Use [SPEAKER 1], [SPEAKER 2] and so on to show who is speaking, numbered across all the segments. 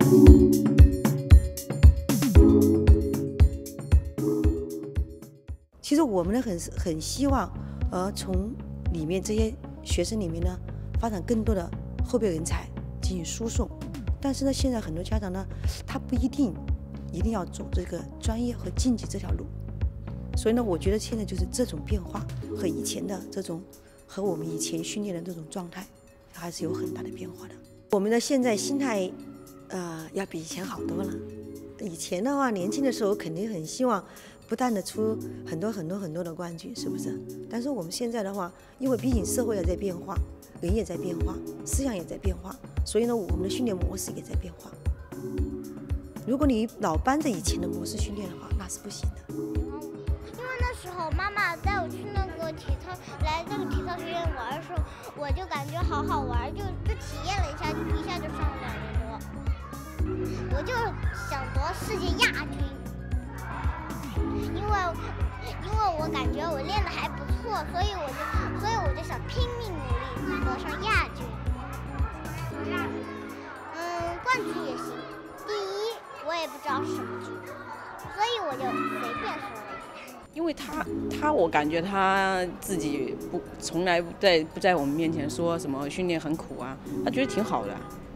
[SPEAKER 1] 其实我们呢很希望，从里面这些学生里面呢，发展更多的后备人才进行输送。但是呢，现在很多家长呢，他不一定要走这个专业和竞技这条路。所以呢，我觉得现在就是这种变化和以前的这种，和我们以前训练的这种状态，还是有很大的变化的。我们的现在心态，要比以前好多了。以前的话，年轻的时候肯定很希望不断的出很多的冠军，是不是？但是我们现在的话，因为毕竟社会也在变化，人也在变化，思想也在变化，所以呢，我们的训练模式也在变化。如果你老搬着以前的模式训练的话，那是不行的。
[SPEAKER 2] 因为那时候妈妈带我去那个体操学院玩的时候，我就感觉好好玩，就体验了一下就上了2年多。我就想夺世界亚军，因为我感觉我练得还不错，所以我就想拼命努力夺上亚军。冠军也行，第一我也不知道是什么军，所以我就随便说了一下。
[SPEAKER 3] 因为他我感觉他自己从来不在我们面前说什么训练很苦啊，他觉得挺好的。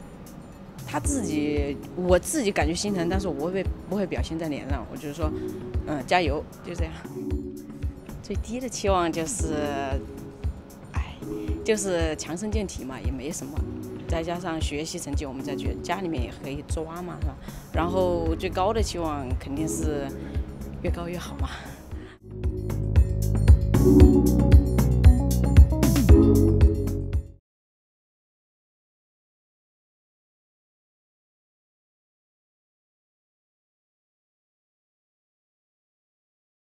[SPEAKER 3] 我自己感觉心疼，但是我不会表现在脸上，我就是说，加油，就这样。最低的期望就是，就是强身健体嘛，也没什么。再加上学习成绩，我们在家里面也可以抓嘛，是吧？然后最高的期望肯定是越高越好嘛。